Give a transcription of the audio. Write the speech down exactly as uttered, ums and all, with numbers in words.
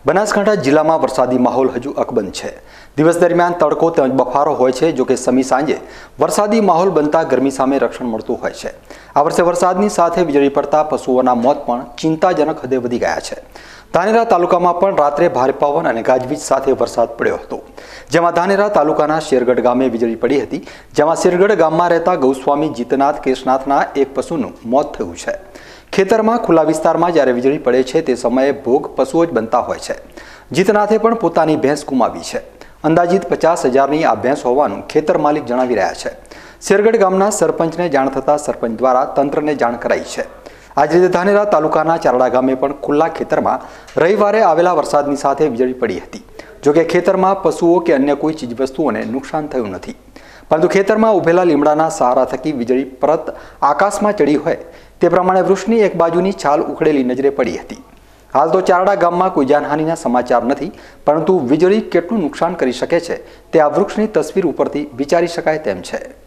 બનાસકાંઠા જિલ્લામાં વરસાદી માહોલ હજુ અકબંધ છે। દિવસ દરમિયાન તડકો તેમજ બફારો હોય છે, જો કે સમી સાંજે વરસાદી માહોલ બનતા ગરમી સામે રક્ષણ મળતું હોય છે। આ વર્ષે વરસાદની સાથે વીજળી પડતા પશુઓના મોત પણ ચિંતાજનક હદે વધી ગયા છે। ધાનેરા તાલુકામાં પણ રાત્રે ભારે પવન અને ગાજવીજ સાથે વરસાદ પડ્યો હતો, જેમાં ધાનેરા તાલુકાના શેરગઢ ગામે વીજળી પડી હતી, જેમાં શેરગઢ ગામમાં રહેતા ગૌસ્વામી જીતનાથ કેશનાથના એક પશુનું મોત થયું છે। ખેતરમાં ખુલ્લા વિસ્તારમાં જ્યારે વીજળી પડે છે તે સમયે ભોગ પશુઓ જ બનતા હોય છે। જીતનાથે પણ પોતાની ભેંસ ગુમાવી છે। અંદાજિત પચાસ હજારની આ ભેંસ હોવાનું ખેતર માલિક જણાવી રહ્યા છે। શેરગઢ ગામના સરપંચને જાણ થતાં સરપંચ દ્વારા તંત્રને જાણ કરાઈ છે। આ જ રીતે ધાનેરા તાલુકાના ચારડા ગામે પણ ખુલ્લા ખેતરમાં રવિવારે આવેલા વરસાદની સાથે વીજળી પડી હતી, જોકે ખેતરમાં પશુઓ કે અન્ય કોઈ ચીજવસ્તુઓને નુકસાન થયું નથી, પરંતુ ખેતરમાં ઉભેલા લીમડાના સહારા થકી વીજળી પરત આકાશમાં ચડી હોય તે પ્રમાણે વૃક્ષની એક બાજુની છાલ ઉખડેલી નજરે પડી હતી। હાલ તો ચારડા ગામમાં કોઈ જાનહાનિના સમાચાર નથી, પરંતુ વીજળી કેટલું નુકસાન કરી શકે છે તે આ વૃક્ષની તસવીર ઉપરથી વિચારી શકાય તેમ છે।